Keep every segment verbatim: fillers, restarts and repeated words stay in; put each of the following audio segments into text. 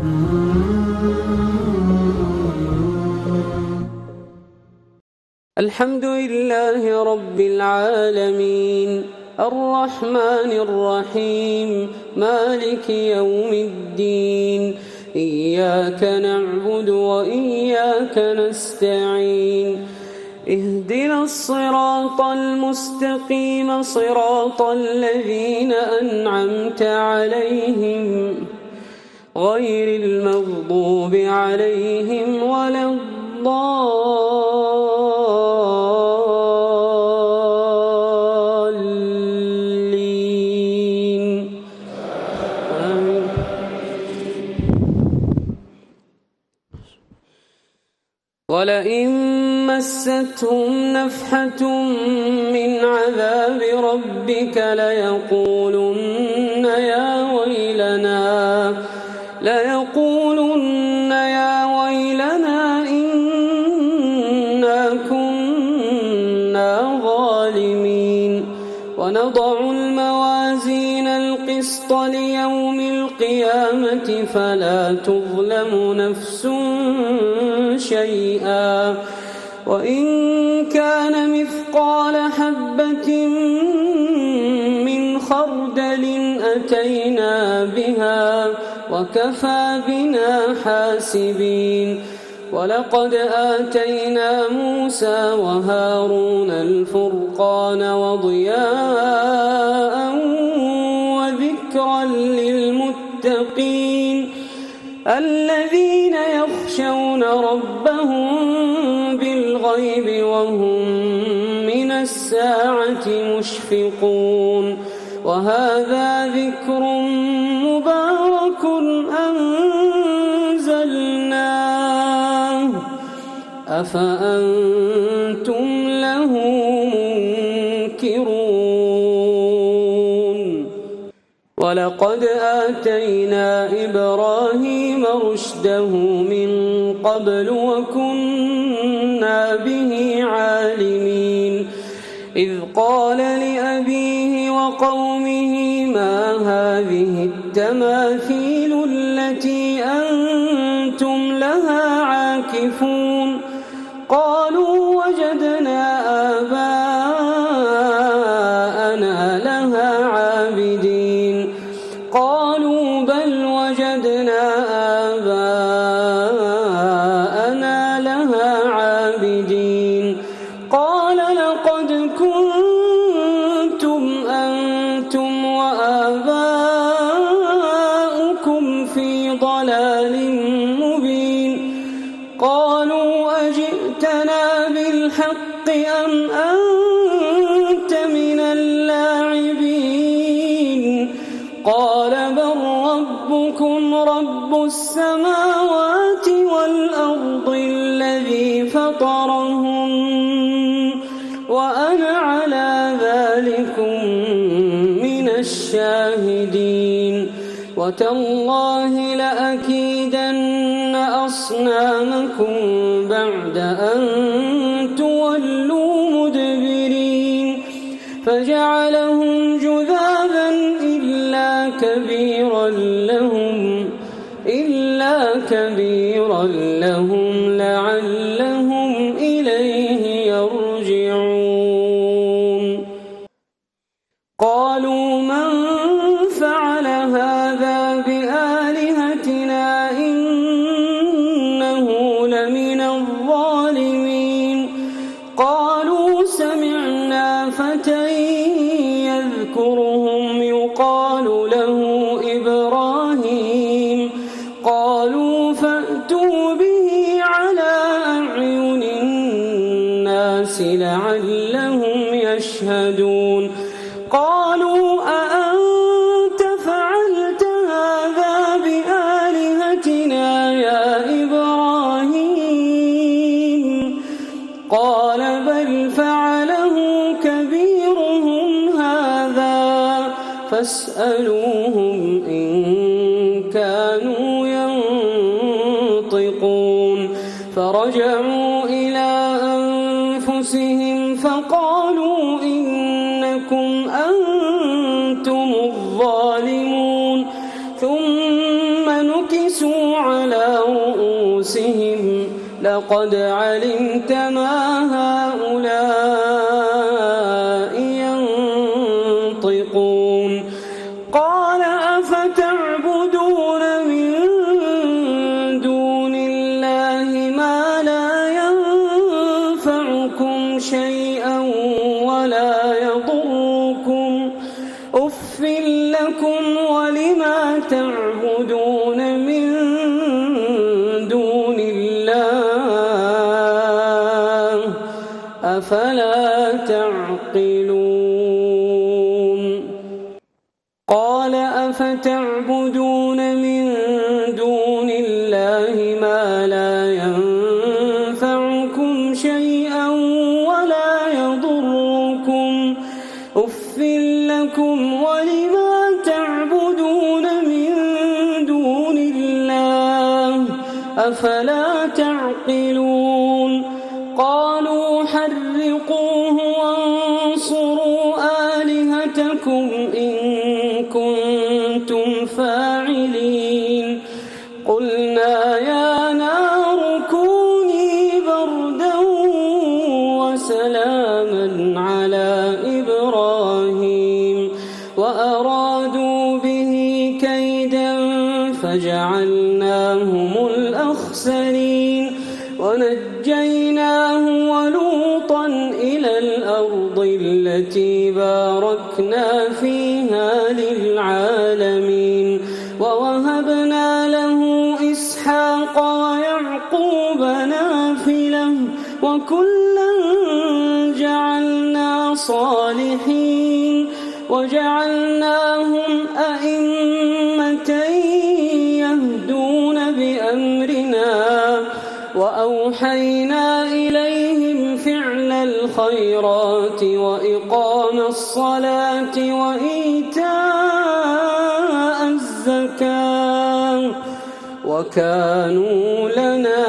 الحمد لله رب العالمين الرحمن الرحيم مالك يوم الدين إياك نعبد وإياك نستعين اهدنا الصراط المستقيم صراط الذين أنعمت عليهم غير المغضوب عليهم ولا الضالين آمين. ولئن مستهم نفحة من عذاب ربك ليقولن يا ويلنا ليقولن يا ويلنا إنا كنا ظالمين ونضع الموازين القسط ليوم القيامة فلا تظلم نفس شيئا وإن كان مثقال حبة من خردل أتينا بها وكفى بنا حاسبين ولقد آتينا موسى وهارون الفرقان وضياء وذكرا للمتقين الذين يخشون ربهم بالغيب وهم من الساعة مشفقون وهذا ذكر مبارك أنزلناه أفأنتم له منكرون ولقد آتينا إبراهيم رشده من قبل وكنا به عالمين إذ قال لأبيه وقومه ما هذه التماثيل التي أنتم لها عاكفون قالوا وجدنا آباءنا لها عابدين قالوا بل وجدنا آباءنا لها عابدين قال لقد كنتم أنتم وآباؤكم في ضلال مبين قالوا أجئتنا بالحق أم أنت من اللاعبين قال بل ربكم رب السماوات والأرض الذي فطرهن وأنا على ذلكم من الشاهدين وتالله لأكيدن أصنامكم بعد أن تولوا مدبرين فجعلهم جذاذا إلا كبيرا لهم إلا كبيرا لهم لعلهم إليه يرجعون قالوا من فعل هذا بآلهتنا إنه لمن الظالمين قالوا سمعنا فتى يذكرهم يقال له إبراهيم قالوا فأتوا به على أعين الناس لعلهم يشهدون قالوا أأنت فعلت هذا بآلهتنا يا إبراهيم قال بل فعله كبيرهم هذا فاسألوهم إن كانوا ينطقون فرجعوا إلى أنفسهم فقالوا إنكم أنتم الظالمون ثم نكسوا على رؤوسهم لقد علمت ما هؤلاء ينطقون قال أفتعبدون من دون الله ما لا ينفعكم شيئا ولا يضركم أف لكم ولما تعبدون من دون الله أفلا تعقلون قال أفتعبدون من دون الله ما لا ينفعكم شيئا ولا يضركم أف لكم ولما تعبدون من دون الله أفلا تعقلون قالوا حرقوه وانصروا آلهتكم إن كنتم فاعلين قلنا يا نار كوني بردا وسلاما على إبراهيم وأرادوا به كيدا فجعلناهم الأخسرين ونجيناه ولوطا إلى الأرض التي باركنا فيها للعالمين ووهبنا له إسحاق ويعقوب نافلة وكلا جعلنا صالحين وجعلناهم أئمة يهدون بأمرنا وأوحينا إليهم فعل الخيرات وإقام الصلاة وإيتاء الزكاة وكانوا لنا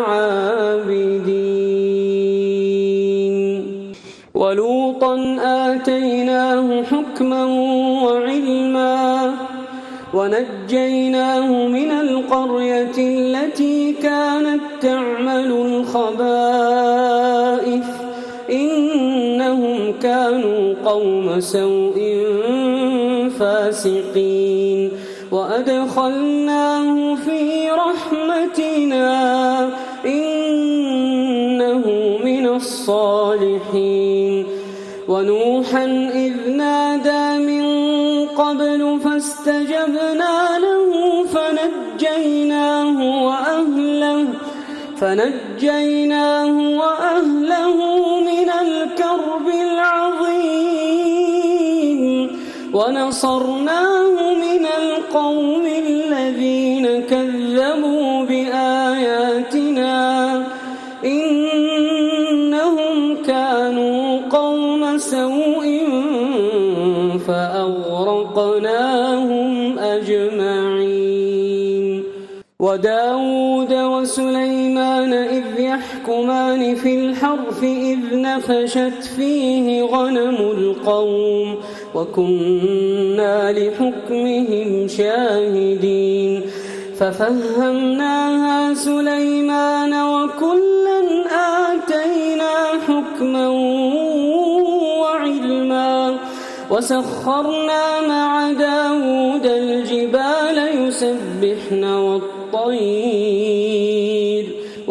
عابدين ولوطا آتيناه حكما وعلما ونجيناه من القرية التي كانت تعمل الخبائث إنهم كانوا قوم سوء فاسقين وأدخلناه في رحمتنا إنه من الصالحين ونوحا إذ نادى من قبل فاستجبنا له فنجيناه وأهله فنجيناه وأهله من الكرب العظيم ونصرناه من القوم الذين كذبوا بآياتنا إنهم كانوا قوم سوء فأغرقناهم أجمعين وداود وسليمان إذ يحكمان في الحرث إذ نفشت فيه غنم القوم وكنا لحكمهم شاهدين ففهمناها سليمان وكلا آتينا حكما وعلما وسخرنا مع داود الجبال يسبحن والطير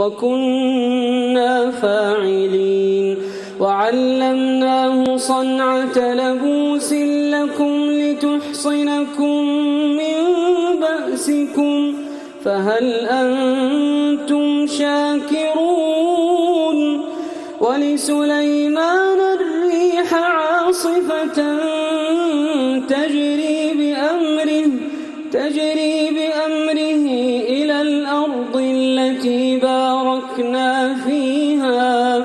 وكنا فاعلين وعلمناه صنعة لبوس لكم لتحصنكم من بأسكم فهل أنتم شاكرون ولسليمان الريح عاصفة تجري بأمره تجري بأمره إلى الأرض التي باركنا فيها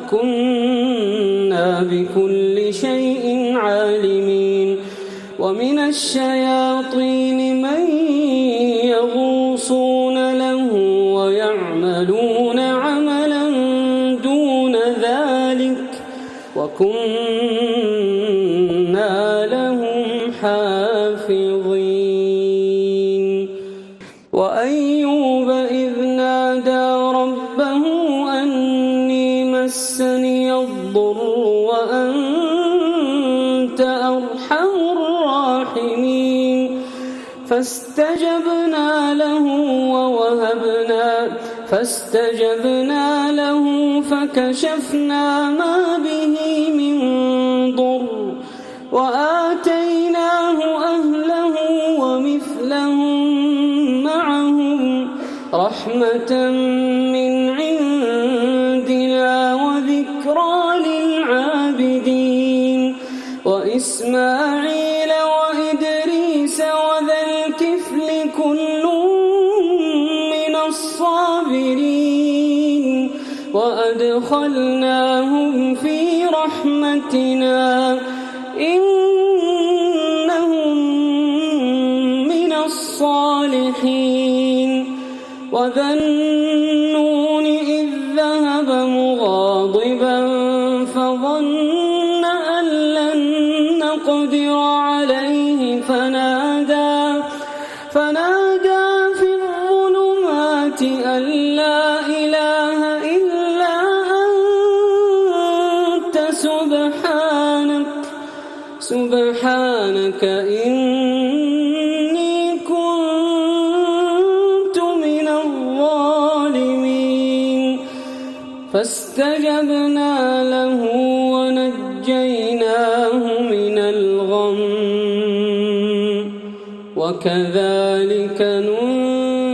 وكنا بكل شيء عالمين ومن الشياطين من يغوصون له ويعملون عملا دون ذلك وكنا لهم حافظين وأيوب إذ نادى ربه أني مسني الضر وأنت أرحم الراحمين فاستجبنا له ووهبنا فاستجبنا له فكشفنا ما به من ضر وآتيناه أهله ومثلهم معهم رحمة من عندنا وذكرى للعابدين وإسماعيل وإدريس وذا الكفل كل من الصابرين وأدخلناهم في رحمتنا إنهم من الصالحين وذا النون إذ ذهب مغاضبا فظن أن لن نقدر عليه فنادى فنادى في الظلمات أن لا إله إلا أنت سبحانك سبحانك إني كنت من الظالمين فاستجبنا له ونجيناه من الغم وكذلك ننجي